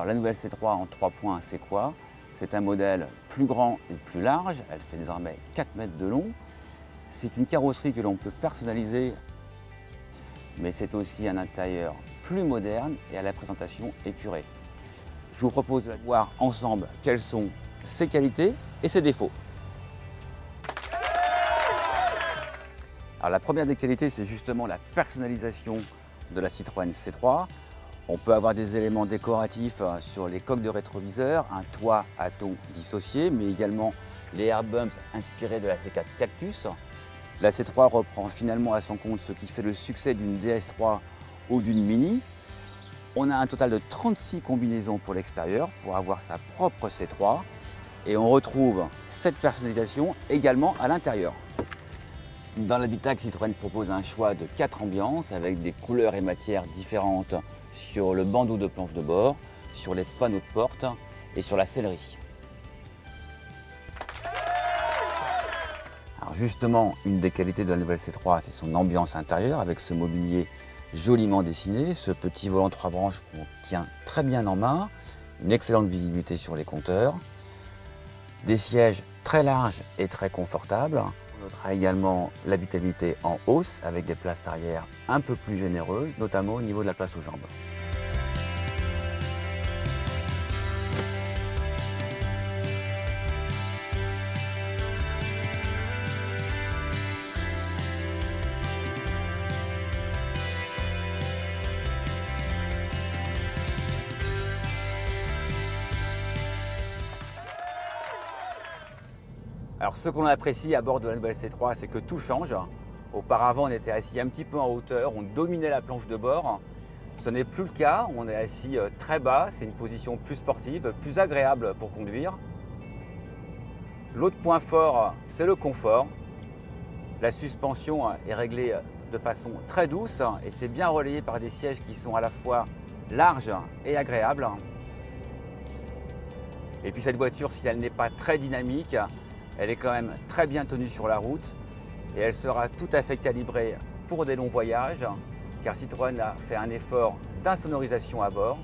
Alors la nouvelle C3 en 3 points, c'est quoi? C'est un modèle plus grand et plus large, elle fait désormais 4 mètres de long. C'est une carrosserie que l'on peut personnaliser, mais c'est aussi un intérieur plus moderne et à la présentation épurée. Je vous propose de voir ensemble quelles sont ses qualités et ses défauts. Alors la première des qualités, c'est justement la personnalisation de la Citroën C3. On peut avoir des éléments décoratifs sur les coques de rétroviseur, un toit à tons dissocié, mais également les air bumps inspirés de la C4 Cactus. La C3 reprend finalement à son compte ce qui fait le succès d'une DS3 ou d'une Mini. On a un total de 36 combinaisons pour l'extérieur pour avoir sa propre C3 et on retrouve cette personnalisation également à l'intérieur. Dans l'habitacle, Citroën propose un choix de 4 ambiances avec des couleurs et matières différentes sur le bandeau de planche de bord, sur les panneaux de porte et sur la sellerie. Alors justement, une des qualités de la nouvelle C3, c'est son ambiance intérieure avec ce mobilier joliment dessiné, ce petit volant 3 branches qu'on tient très bien en main, une excellente visibilité sur les compteurs, des sièges très larges et très confortables. On notera également l'habitabilité en hausse avec des places arrière un peu plus généreuses, notamment au niveau de la place aux jambes. Alors ce qu'on apprécie à bord de la nouvelle C3, c'est que tout change. Auparavant, on était assis un petit peu en hauteur, on dominait la planche de bord. Ce n'est plus le cas, on est assis très bas, c'est une position plus sportive, plus agréable pour conduire. L'autre point fort, c'est le confort. La suspension est réglée de façon très douce et c'est bien relayé par des sièges qui sont à la fois larges et agréables. Et puis cette voiture, si elle n'est pas très dynamique, elle est quand même très bien tenue sur la route et elle sera tout à fait calibrée pour des longs voyages car Citroën a fait un effort d'insonorisation à bord.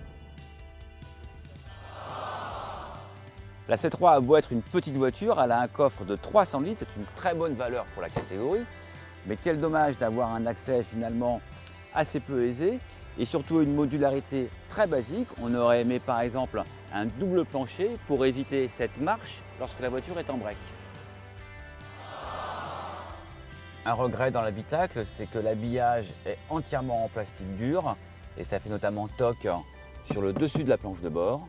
La C3 a beau être une petite voiture, elle a un coffre de 300 litres, c'est une très bonne valeur pour la catégorie, mais quel dommage d'avoir un accès finalement assez peu aisé et surtout une modularité très basique. On aurait aimé par exemple un double plancher pour éviter cette marche lorsque la voiture est en break. Un regret dans l'habitacle, c'est que l'habillage est entièrement en plastique dur et ça fait notamment toc sur le dessus de la planche de bord.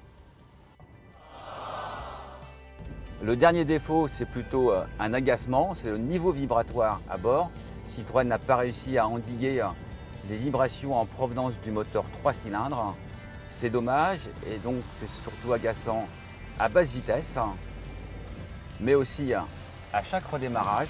Le dernier défaut, c'est plutôt un agacement, c'est le niveau vibratoire à bord. Citroën n'a pas réussi à endiguer les vibrations en provenance du moteur 3 cylindres. C'est dommage et donc c'est surtout agaçant à basse vitesse, mais aussi à chaque redémarrage.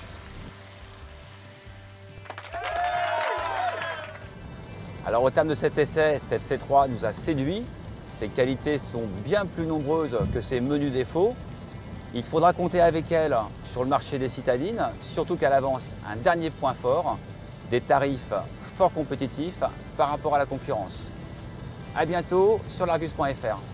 Alors au terme de cet essai, cette C3 nous a séduit. Ses qualités sont bien plus nombreuses que ses menus défauts. Il faudra compter avec elle sur le marché des citadines, surtout qu'elle avance un dernier point fort, des tarifs fort compétitifs par rapport à la concurrence. A bientôt sur l'Argus.fr.